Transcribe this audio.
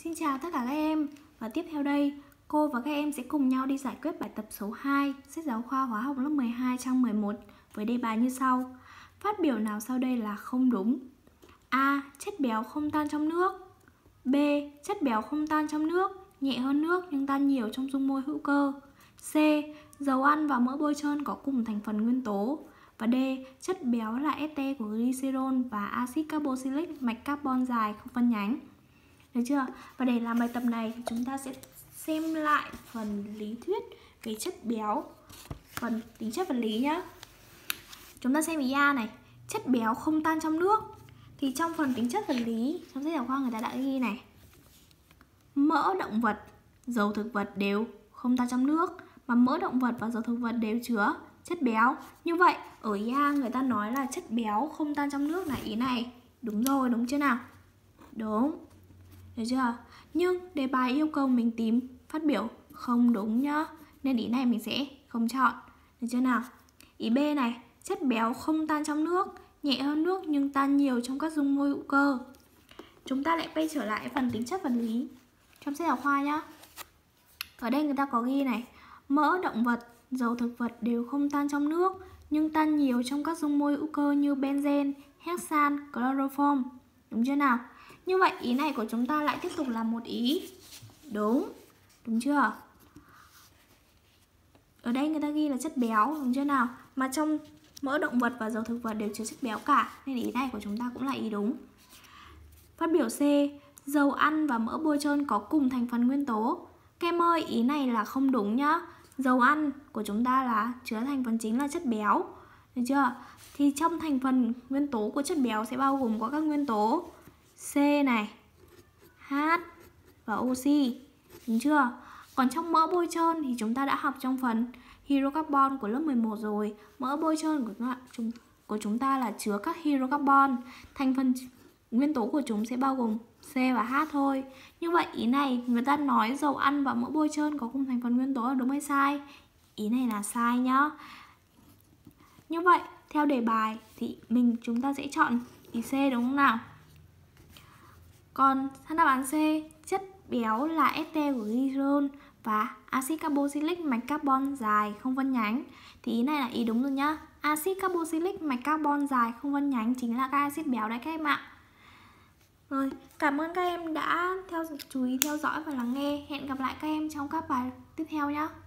Xin chào tất cả các em. Và tiếp theo đây, cô và các em sẽ cùng nhau đi giải quyết bài tập số 2 sách giáo khoa hóa học lớp 12 trang 11 với đề bài như sau. Phát biểu nào sau đây là không đúng? A. Chất béo không tan trong nước. B. Chất béo không tan trong nước, nhẹ hơn nước nhưng tan nhiều trong dung môi hữu cơ. C. Dầu ăn và mỡ bôi trơn có cùng thành phần nguyên tố. Và D. Chất béo là ester của glycerol và axit carboxylic mạch carbon dài không phân nhánh. Được chưa? Và để làm bài tập này thì chúng ta sẽ xem lại phần lý thuyết về chất béo, phần tính chất vật lý nhá. Chúng ta xem ý A này, chất béo không tan trong nước. Thì trong phần tính chất vật lý, trong sách giáo khoa người ta đã ghi này: mỡ động vật, dầu thực vật đều không tan trong nước, mà mỡ động vật và dầu thực vật đều chứa chất béo. Như vậy, ở ý A người ta nói là chất béo không tan trong nước là ý này. Đúng rồi, đúng chưa nào? Đúng. Được chưa? Nhưng đề bài yêu cầu mình tìm phát biểu không đúng nhá, nên ý này mình sẽ không chọn. Được chưa nào? Ý B này, chất béo không tan trong nước, nhẹ hơn nước nhưng tan nhiều trong các dung môi hữu cơ. Chúng ta lại quay trở lại phần tính chất vật lý trong sách giáo khoa nhá. Ở đây người ta có ghi này: mỡ động vật, dầu thực vật đều không tan trong nước nhưng tan nhiều trong các dung môi hữu cơ như benzen, hexan, chloroform. Đúng chưa nào? Như vậy ý này của chúng ta lại tiếp tục là một ý đúng. Đúng chưa? Ở đây người ta ghi là chất béo, đúng chưa nào? Mà trong mỡ động vật và dầu thực vật đều chứa chất béo cả, nên ý này của chúng ta cũng là ý đúng. Phát biểu C, dầu ăn và mỡ bôi trơn có cùng thành phần nguyên tố. Các em ơi, ý này là không đúng nhá. Dầu ăn của chúng ta là chứa thành phần chính là chất béo. Được chưa? Thì trong thành phần nguyên tố của chất béo sẽ bao gồm có các nguyên tố C này, H và oxy. Đúng chưa? Còn trong mỡ bôi trơn thì chúng ta đã học trong phần hydrocarbon của lớp 11 rồi. Mỡ bôi trơn của chúng ta là chứa các hydrocarbon. Thành phần nguyên tố của chúng sẽ bao gồm C và H thôi. Như vậy ý này người ta nói dầu ăn và mỡ bôi trơn có cùng thành phần nguyên tố là đúng hay sai? Ý này là sai nhá. Như vậy theo đề bài thì chúng ta sẽ chọn ý C, đúng không nào? Còn đáp án C, chất béo là ester của glycerol và axit carboxylic mạch carbon dài không phân nhánh. Thì ý này là ý đúng rồi nhá. Axit carboxylic mạch carbon dài không phân nhánh chính là các axit béo đấy các em ạ. Rồi, cảm ơn các em đã chú ý theo dõi và lắng nghe. Hẹn gặp lại các em trong các bài tiếp theo nhé.